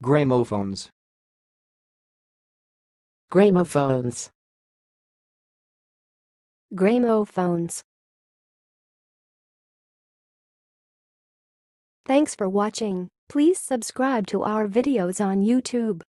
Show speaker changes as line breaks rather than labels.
Gramophones.
Gramophones.
Gramophones. Thanks for watching. Please subscribe to our videos on YouTube.